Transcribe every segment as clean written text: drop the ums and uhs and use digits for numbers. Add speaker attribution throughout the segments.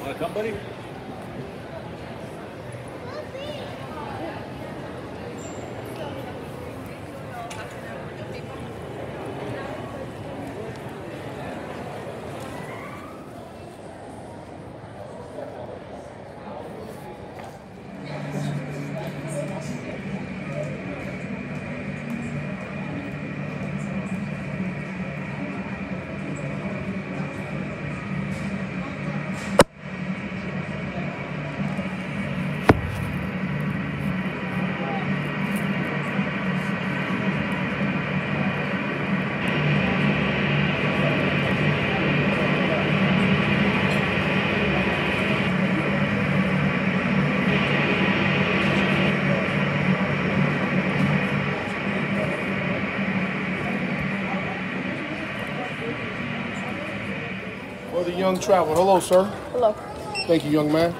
Speaker 1: Want to come, buddy?
Speaker 2: For the young traveler. Hello, sir.
Speaker 3: Hello.
Speaker 2: Thank you, young man.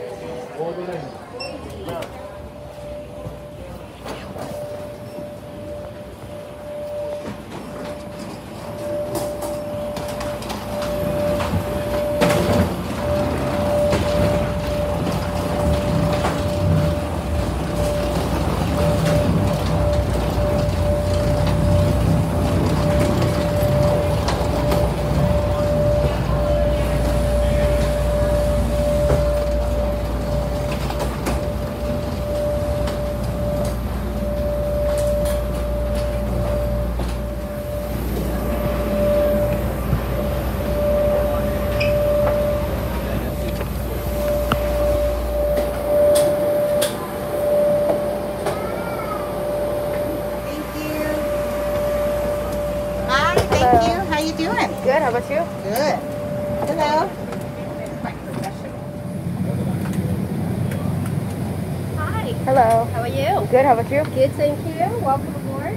Speaker 3: Good, how about you?
Speaker 4: Good. Hello.
Speaker 5: Hi.
Speaker 3: Hello.
Speaker 5: How are you?
Speaker 3: Good, how about you?
Speaker 5: Good, thank you. Welcome aboard.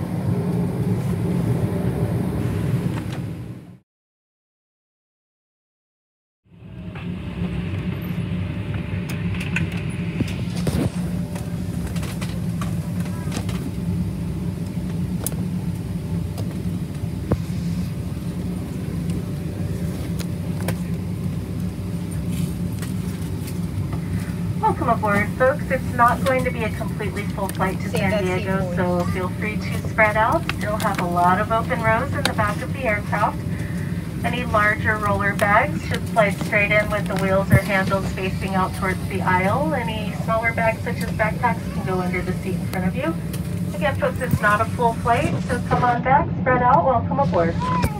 Speaker 6: Welcome aboard, folks. It's not going to be a completely full flight to San Diego, so feel free to spread out. Still have a lot of open rows in the back of the aircraft. Any larger roller bags should slide straight in with the wheels or handles facing out towards the aisle. Any smaller bags such as backpacks can go under the seat in front of you. Again, folks, it's not a full flight, so come on back, spread out, welcome aboard.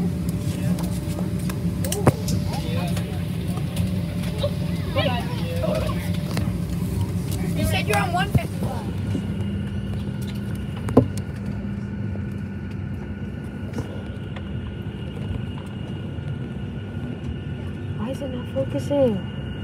Speaker 5: You said you're on 155.
Speaker 3: Why is it not focusing?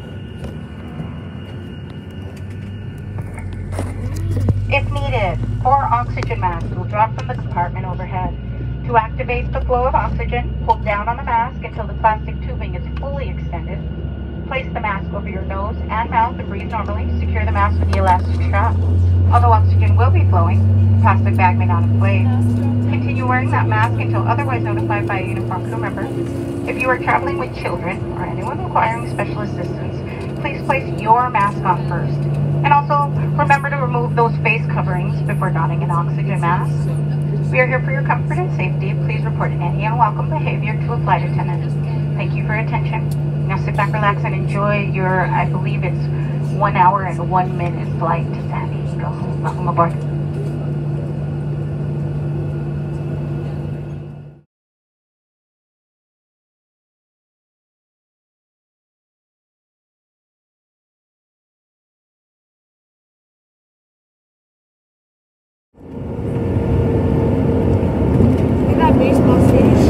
Speaker 6: If needed, 4 oxygen masks will drop from the compartment overhead. To activate the flow of oxygen, hold down on the mask until the plastic tubing is fully extended. Place the mask over your nose and mouth and breathe normally. Secure the mask with the elastic strap. Although oxygen will be flowing, the plastic bag may not inflate. Continue wearing that mask until otherwise notified by a uniformed crew member. If you are traveling with children or anyone requiring special assistance, please place your mask on first. And also, remember to remove those face coverings before donning an oxygen mask. We are here for your comfort and safety. Please report any unwelcome behavior to a flight attendant. Thank you for your attention. Now sit back, relax, and enjoy your, I believe it's 1 hour and 1 minute flight to San Diego. Welcome aboard.
Speaker 3: We got baseball stadium.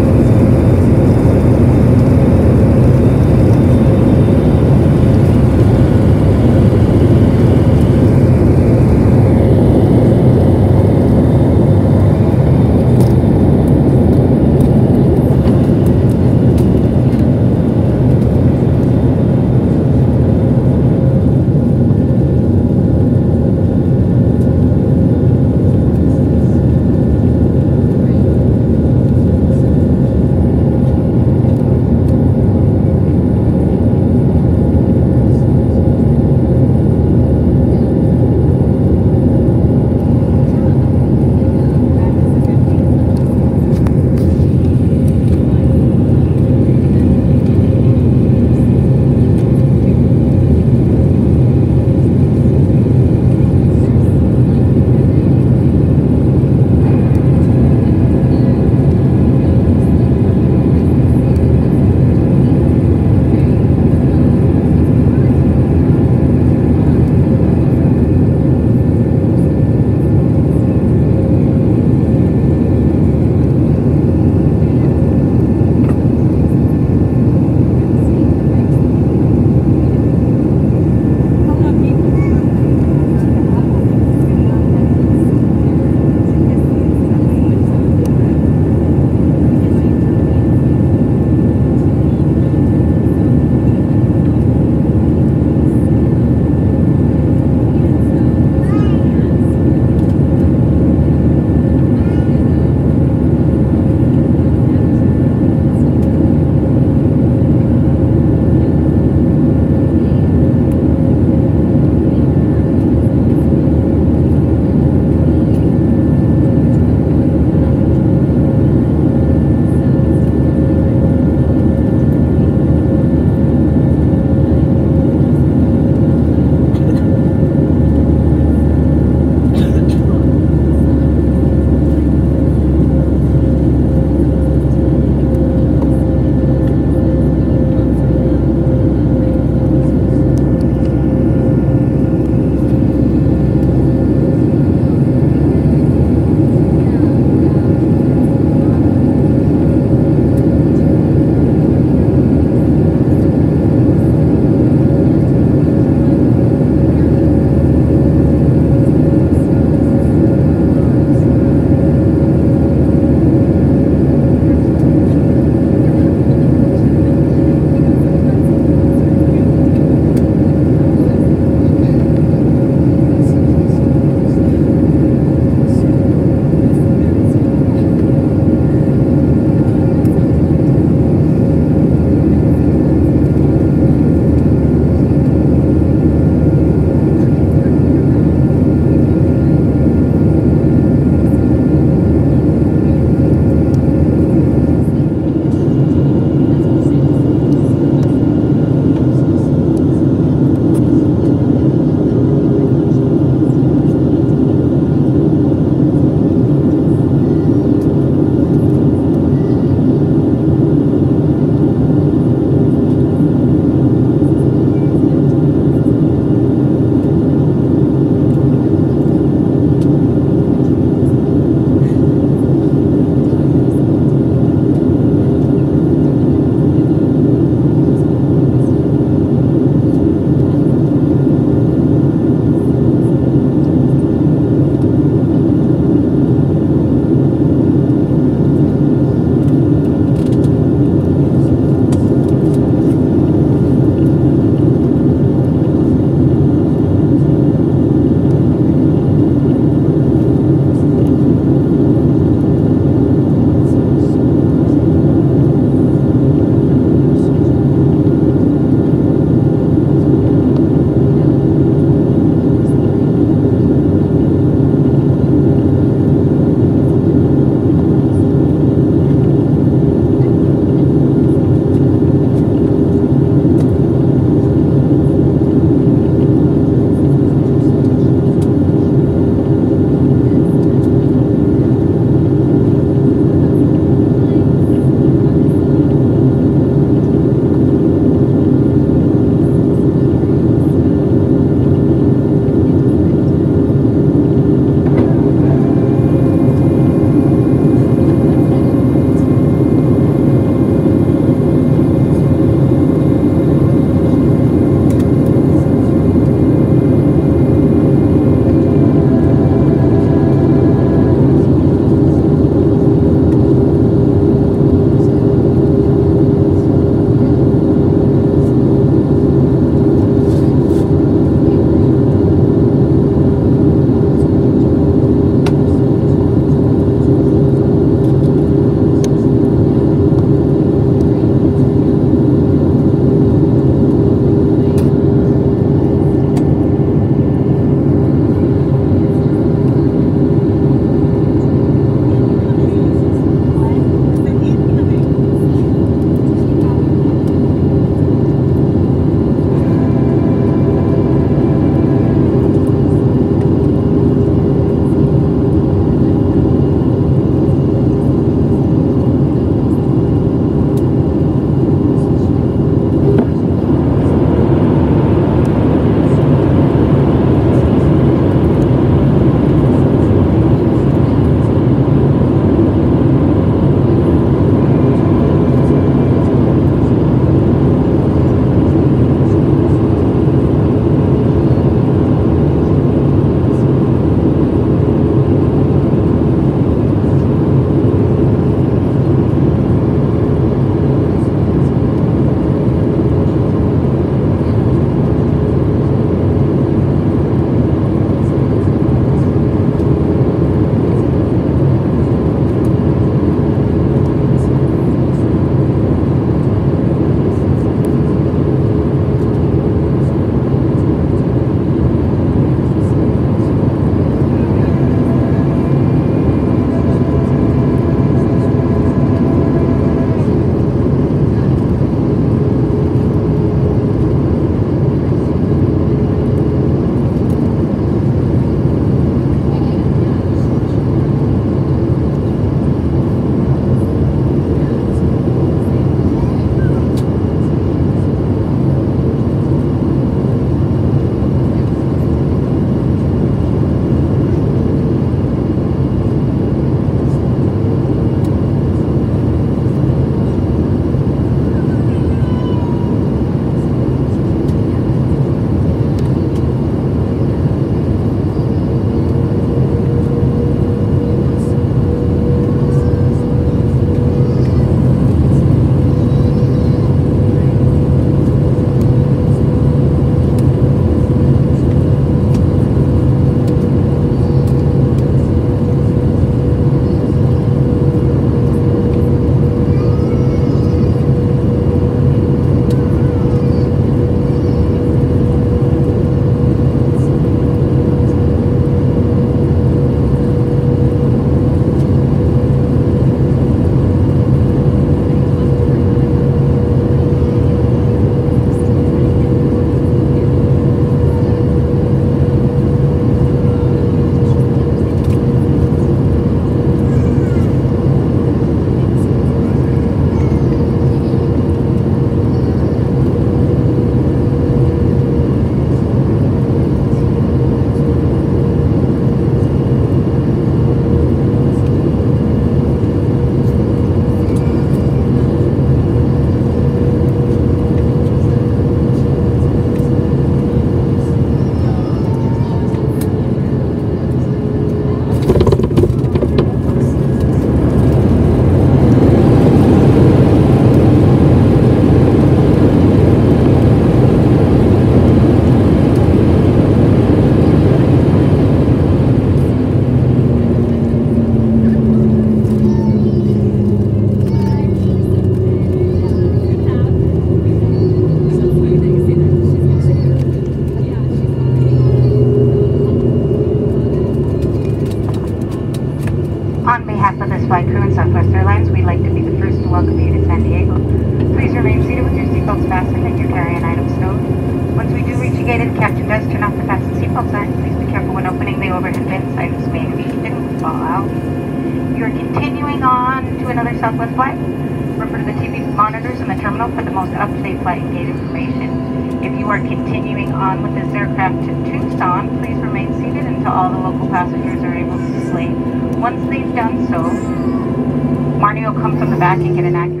Speaker 6: fastened and your carry-on items stowed. Once we do reach the gate, the captain does turn off the fasten seatbelt sign. Please be careful when opening the overhead bin. Items may leak and fall out. You are continuing on to another Southwest flight. Refer to the TV monitors in the terminal for the most up-to-date flight and gate information. If you are continuing on with this aircraft to Tucson, please remain seated until all the local passengers are able to sleep. Once they've done so, Marnie will come from the back and get an accurate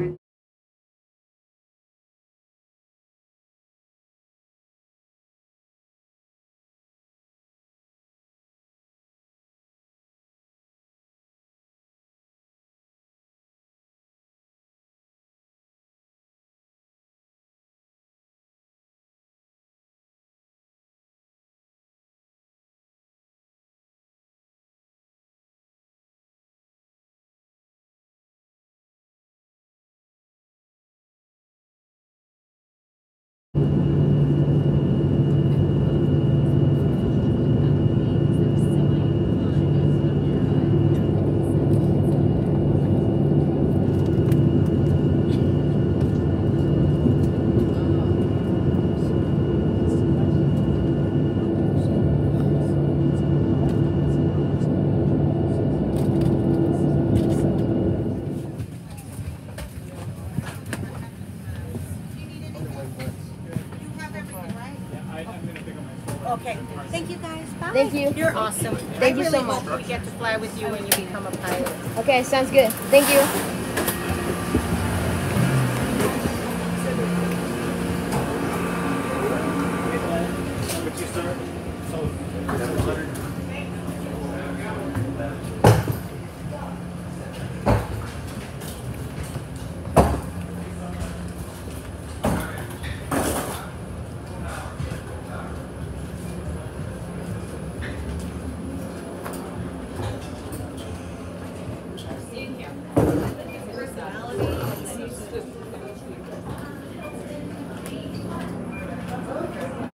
Speaker 4: Okay. Thank you guys. Bye.
Speaker 3: Thank you.
Speaker 4: You're awesome.
Speaker 3: Thank you
Speaker 4: I
Speaker 3: so
Speaker 4: really
Speaker 3: much.
Speaker 4: hope we get to fly with you when you become a pilot.
Speaker 3: Okay, sounds good. Thank you.